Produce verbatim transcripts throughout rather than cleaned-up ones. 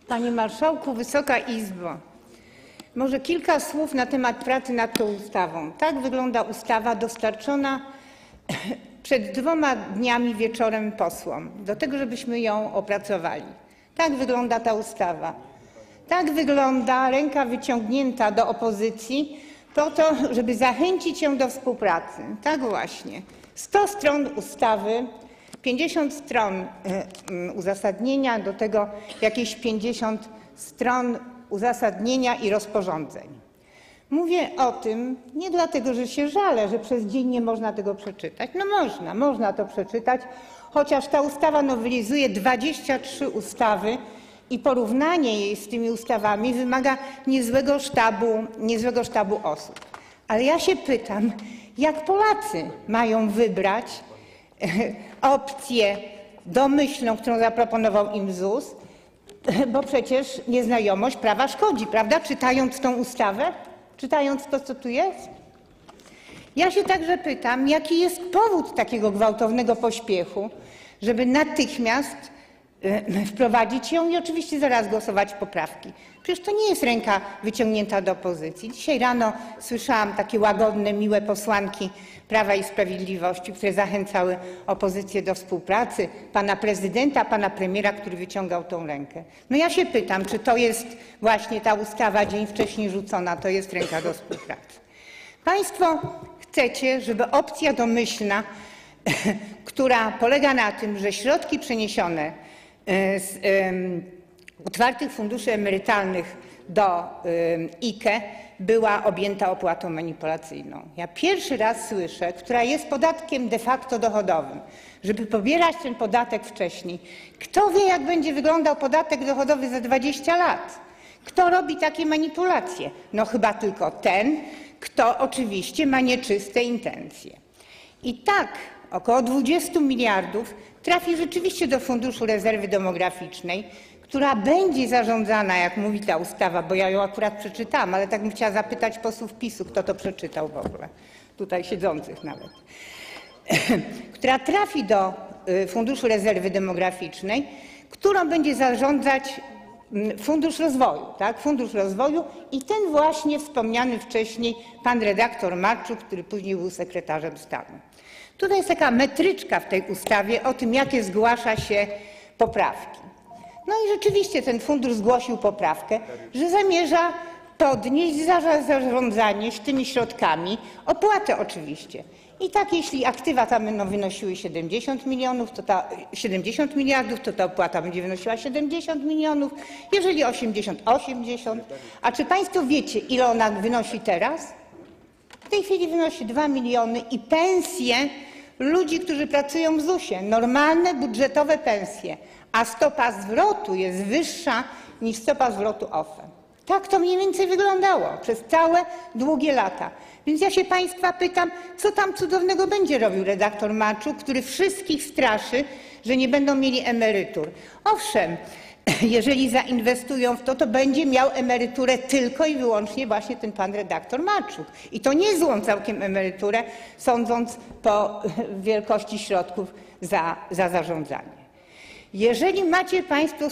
Panie Marszałku, Wysoka Izbo! Może kilka słów na temat pracy nad tą ustawą. Tak wygląda ustawa dostarczona przed dwoma dniami wieczorem posłom, do tego, żebyśmy ją opracowali. Tak wygląda ta ustawa. Tak wygląda ręka wyciągnięta do opozycji po to, żeby zachęcić ją do współpracy. Tak właśnie. sto stron ustawy, pięćdziesiąt stron uzasadnienia, do tego jakieś pięćdziesiąt stron uzasadnienia i rozporządzeń. Mówię o tym nie dlatego, że się żalę, że przez dzień nie można tego przeczytać. No można, można to przeczytać, chociaż ta ustawa nowelizuje dwadzieścia trzy ustawy i porównanie jej z tymi ustawami wymaga niezłego sztabu, niezłego sztabu osób. Ale ja się pytam, jak Polacy mają wybrać opcję domyślną, którą zaproponował im Z U S, bo przecież nieznajomość prawa szkodzi, prawda? Czytając tą ustawę, czytając to, co tu jest. Ja się także pytam, jaki jest powód takiego gwałtownego pośpiechu, żeby natychmiast wprowadzić ją i oczywiście zaraz głosować poprawki. Przecież to nie jest ręka wyciągnięta do opozycji. Dzisiaj rano słyszałam takie łagodne, miłe posłanki Prawa i Sprawiedliwości, które zachęcały opozycję do współpracy, pana prezydenta, pana premiera, który wyciągał tą rękę. No ja się pytam, czy to jest właśnie ta ustawa dzień wcześniej rzucona, to jest ręka do współpracy. Państwo chcecie, żeby opcja domyślna, która polega na tym, że środki przeniesione z otwartych funduszy emerytalnych do I K E była objęta opłatą manipulacyjną. Ja pierwszy raz słyszę, która jest podatkiem de facto dochodowym, żeby pobierać ten podatek wcześniej. Kto wie, jak będzie wyglądał podatek dochodowy za dwadzieścia lat? Kto robi takie manipulacje? No chyba tylko ten, kto oczywiście ma nieczyste intencje. I tak około dwudziestu miliardów trafi rzeczywiście do Funduszu Rezerwy Demograficznej, która będzie zarządzana, jak mówi ta ustawa, bo ja ją akurat przeczytałam, ale tak bym chciała zapytać posłów PiS-u, kto to przeczytał w ogóle, tutaj siedzących nawet, która trafi do Funduszu Rezerwy Demograficznej, którą będzie zarządzać Fundusz Rozwoju, tak? Fundusz Rozwoju i ten właśnie wspomniany wcześniej pan redaktor Marczuk, który później był sekretarzem stanu. Tutaj jest taka metryczka w tej ustawie o tym, jakie zgłasza się poprawki. No i rzeczywiście ten fundusz zgłosił poprawkę, że zamierza podnieść za zarządzanie tymi środkami, opłatę oczywiście. I tak jeśli aktywa tam będą wynosiły siedemdziesiąt milionów, to ta siedemdziesiąt miliardów, to ta opłata będzie wynosiła siedemdziesiąt milionów, jeżeli osiemdziesiąt, osiemdziesiąt. A czy państwo wiecie, ile ona wynosi teraz? W tej chwili wynosi dwa miliony i pensje ludzi, którzy pracują w Z U S ie, normalne budżetowe pensje, a stopa zwrotu jest wyższa niż stopa zwrotu O F E. Tak to mniej więcej wyglądało przez całe długie lata. Więc ja się państwa pytam, co tam cudownego będzie robił redaktor Marczuk, który wszystkich straszy, że nie będą mieli emerytur. Owszem, jeżeli zainwestują w to, to będzie miał emeryturę tylko i wyłącznie właśnie ten pan redaktor Marczuk. I to nie złą całkiem emeryturę, sądząc po wielkości środków za, za zarządzanie. Jeżeli macie państwo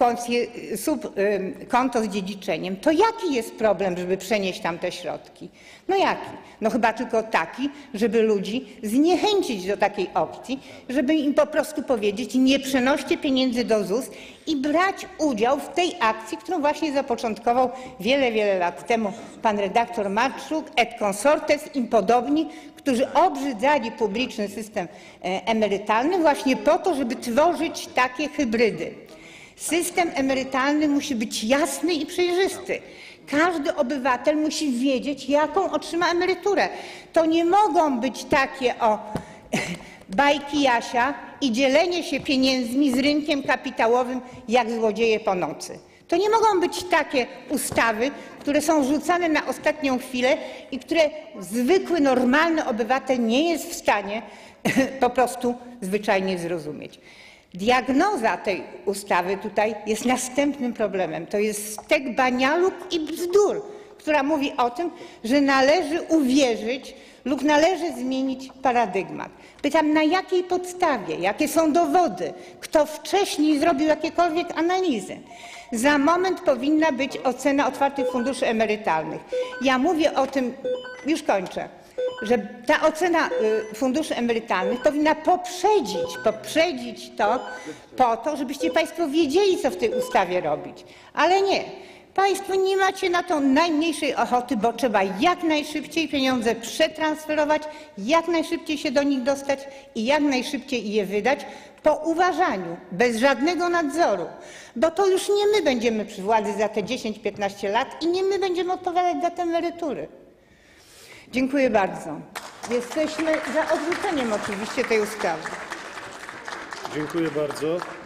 subkonto z dziedziczeniem, to jaki jest problem, żeby przenieść tam te środki? No jaki? No chyba tylko taki, żeby ludzi zniechęcić do takiej opcji, żeby im po prostu powiedzieć: nie przenoście pieniędzy do Z U S i brać udział w tej akcji, którą właśnie zapoczątkował wiele, wiele lat temu pan redaktor Marczuk, et consortes, im podobni, którzy obrzydzali publiczny system emerytalny właśnie po to, żeby tworzyć takie hybrydy. System emerytalny musi być jasny i przejrzysty. Każdy obywatel musi wiedzieć, jaką otrzyma emeryturę. To nie mogą być takie o bajki Jasia i dzielenie się pieniędzmi z rynkiem kapitałowym jak złodzieje po nocy. To nie mogą być takie ustawy, które są rzucane na ostatnią chwilę i które zwykły, normalny obywatel nie jest w stanie po prostu zwyczajnie zrozumieć. Diagnoza tej ustawy tutaj jest następnym problemem. To jest stek banialuk i bzdur, która mówi o tym, że należy uwierzyć lub należy zmienić paradygmat. Pytam, na jakiej podstawie, jakie są dowody, kto wcześniej zrobił jakiekolwiek analizy. Za moment powinna być ocena otwartych funduszy emerytalnych. Ja mówię o tym, już kończę, że ta ocena funduszy emerytalnych powinna poprzedzić, poprzedzić to po to, żebyście Państwo wiedzieli, co w tej ustawie robić. Ale nie. Państwo nie macie na to najmniejszej ochoty, bo trzeba jak najszybciej pieniądze przetransferować, jak najszybciej się do nich dostać i jak najszybciej je wydać po uważaniu, bez żadnego nadzoru. Bo to już nie my będziemy przy władzy za te dziesięć piętnaście lat i nie my będziemy odpowiadać za te emerytury. Dziękuję bardzo. Jesteśmy za odrzuceniem oczywiście tej ustawy. Dziękuję bardzo.